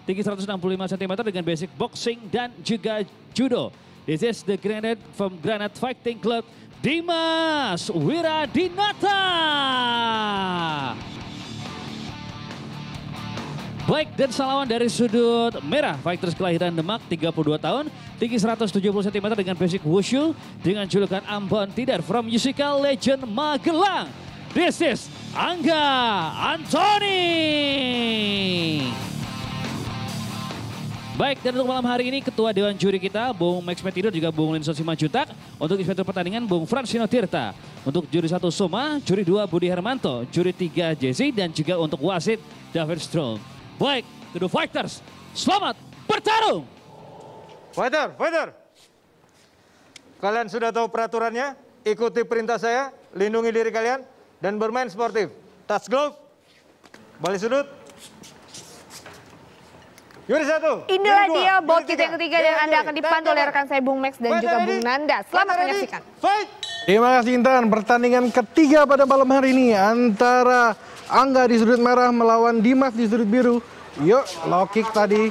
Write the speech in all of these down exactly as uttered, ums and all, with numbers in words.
tinggi seratus enam puluh lima sentimeter dengan basic boxing dan juga judo. This is the granite from Granite Fighting Club, Dimas Wiradinata. Baik, dan salawan dari sudut merah, fighters kelahiran Demak, tiga puluh dua tahun, tinggi seratus tujuh puluh sentimeter dengan basic wushu, dengan julukan Ambon Tidar from musical legend Magelang. This is Angga Antoni. Baik, dan untuk malam hari ini Ketua Dewan Juri kita, Bung Max Metido juga Bung Linson Simanjuntak. Untuk inspektur pertandingan, Bung Fransino Tirta. Untuk juri satu Soma, juri dua Budi Hermanto, juri tiga Jesse, dan juga untuk wasit David Strom. Baik, kedua fighters, selamat bertarung. Fighter, fighter. Kalian sudah tahu peraturannya, ikuti perintah saya, lindungi diri kalian, dan bermain sportif. Touch glove, balik sudut. Juri satu. Inilah juri dua, dia bot juri kita tiga. yang ketiga dan Anda akan dipandu oleh rekan saya Bung Max dan Fighter juga ready? Bung Nanda. Selamat Fighter ready? menyaksikan. Fight. Terima kasih Intan. Pertandingan ketiga pada malam hari ini antara Angga di sudut merah melawan Dimas di sudut biru. Yuk, low kick tadi.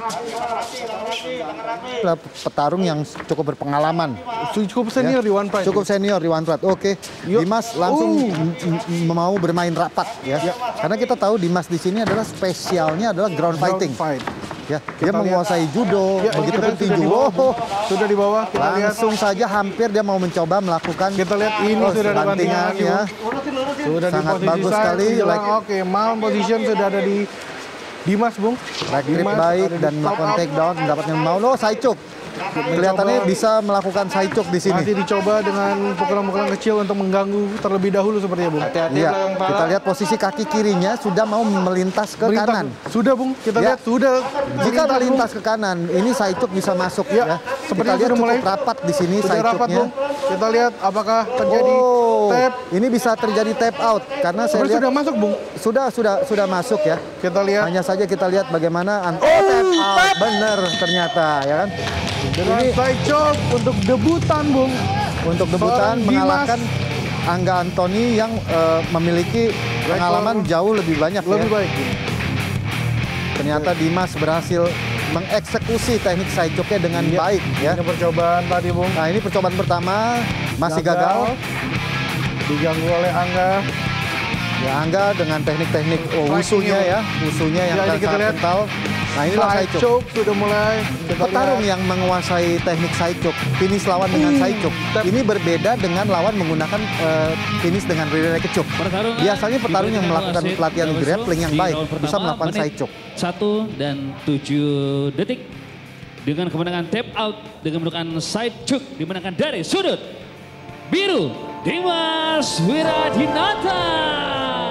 Petarung yang cukup berpengalaman. Cukup senior ya. di One Pride. Cukup senior di One Pride. Oke, Yuk. Dimas langsung Uh. mau bermain rapat ya. Ya. Karena kita tahu Dimas di sini adalah spesialnya adalah ground fighting. Fight. Ya, Kita dia lihat. menguasai judo, Ya, begitu kita pun sudah tinju. di bawah, Oh, Sudah di bawah, kita lihat. langsung saja hampir dia mau mencoba melakukan Kita lihat ini oh, sudah ada bantingan bantingan ya. Sudah di Sangat posisi bagus side, sekali, menjelang, like- Oke, mount position sudah ada di Dimas, Bung. Right grip Dimas baik ada di dan top melakukan up. take down, mendapatkan mau. Oh, side choke. Kelihatannya bisa melakukan side choke di sini. Masih dicoba dengan pukulan-pukulan kecil untuk mengganggu terlebih dahulu sepertinya, Bung. Iya, kita lihat posisi kaki kirinya sudah mau melintas ke Melintas. kanan. Sudah, Bung. Kita Ya. lihat sudah Jika Bung. melintas ke kanan, ini side choke bisa masuk Ya, ya. sepertinya Kita lihat sudah cukup mulai- rapat di sini Sudah side rapat, choke-nya. Bung. Kita lihat apakah terjadi Oh, tap. ini bisa terjadi tap out karena saya Sebenarnya lihat sudah masuk, Bung. sudah sudah sudah masuk ya. Kita lihat. Hanya saja kita lihat bagaimana an- oh, tap out benar ternyata ya kan. Dengan Ini side choke untuk debutan, Bung. untuk debutan Seorang mengalahkan Angga Antoni yang eh, memiliki pengalaman jauh lebih banyak Lebih ya. baik. Ternyata Dimas berhasil mengeksekusi teknik side choke-nya dengan Iya. baik ya. Ini percobaan tadi, Bung. Nah, ini percobaan pertama masih gagal. Diganggu oleh Angga. Ya, Angga dengan teknik-teknik oh, wusunya ya, wusunya yang Ya, ini kita sangat lihat. kental. Nah, inilah Side side choke. choke sudah mulai. Kita Petarung lihat. yang menguasai teknik side choke, finish lawan dengan side choke. tap. Ini berbeda dengan lawan menggunakan eh, finish dengan rear naked choke. Pertarungan Biasanya petarung yang diberikan melakukan wasit pelatihan David grappling yang Strom di baik round bisa pertama, melakukan menit side choke. satu dan tujuh detik. Dengan kemenangan tap out dengan menggunakan side choke dimenangkan dari sudut biru Dimas Wiradinata.